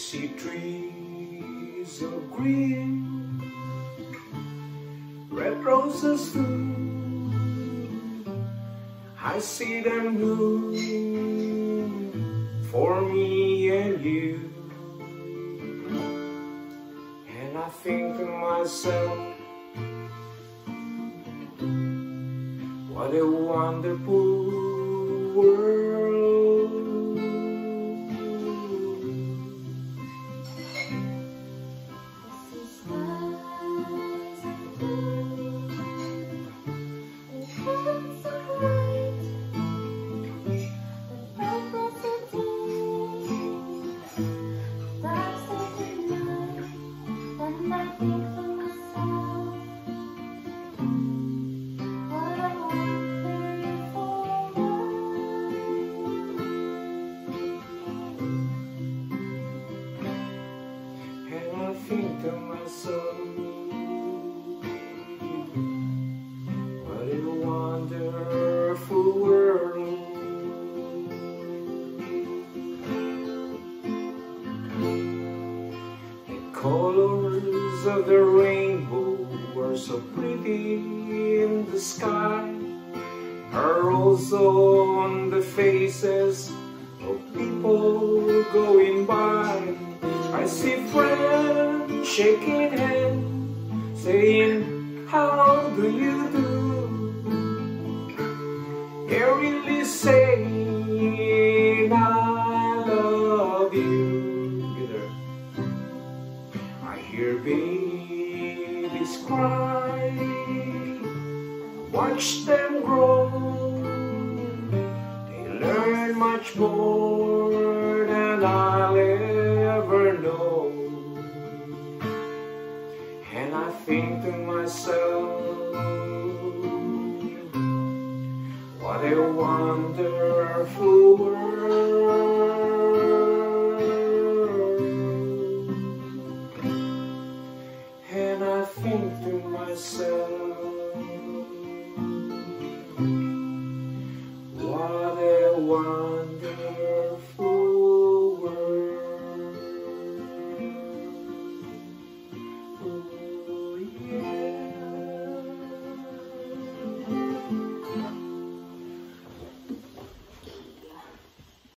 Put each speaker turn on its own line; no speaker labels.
see trees of green, red roses too. I see them bloom for me and you. And I think to myself, what a wonderful world. I think to myself, what a wonderful world. The colors of the rainbow are so pretty in the sky, are also on the faces of people going by. I see friends shaking hands, saying, how do you do? They're really saying, I love you. I hear babies cry, watch them grow. They learn much more than I'll ever know. And I think to myself, what a wonderful world.